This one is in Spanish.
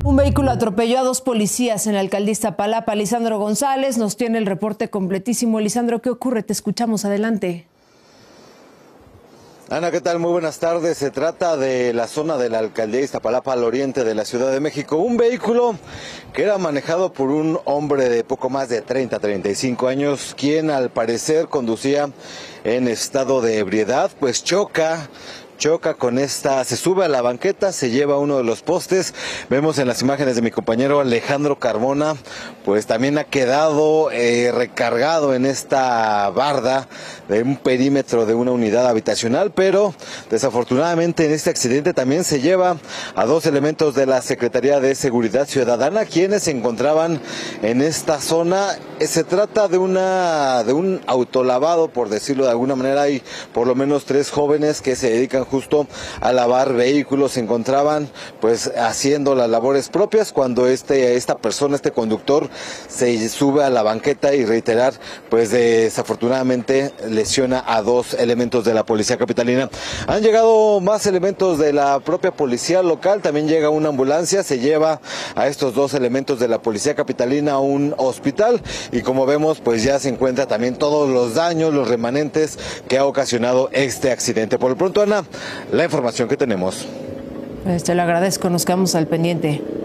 Un vehículo atropelló a dos policías en la alcaldía Iztapalapa. Lisandro González nos tiene el reporte completísimo. Lisandro, ¿qué ocurre? Te escuchamos, adelante. Ana, ¿qué tal? Muy buenas tardes. Se trata de la zona de la alcaldía Iztapalapa al oriente de la Ciudad de México. Un vehículo que era manejado por un hombre de poco más de 35 años, quien al parecer conducía en estado de ebriedad, pues choca con esta, se sube a la banqueta, se lleva uno de los postes. Vemos en las imágenes de mi compañero Alejandro Carmona, pues también ha quedado recargado en esta barda de un perímetro de una unidad habitacional, pero desafortunadamente en este accidente también se lleva a dos elementos de la Secretaría de Seguridad Ciudadana, quienes se encontraban en esta zona. Se trata de un autolavado, por decirlo de alguna manera. Hay por lo menos 3 jóvenes que se dedican justo a lavar vehículos. Se encontraban pues haciendo las labores propias cuando esta persona, este conductor, se sube a la banqueta y reiterar, pues desafortunadamente lesiona a 2 elementos de la policía capitalina. Han llegado más elementos de la propia policía local, también llega una ambulancia, se lleva a estos 2 elementos de la policía capitalina a un hospital y como vemos pues ya se encuentra también todos los daños, los remanentes que ha ocasionado este accidente. Por lo pronto, Ana, la información que tenemos. Pues te lo agradezco, nos quedamos al pendiente.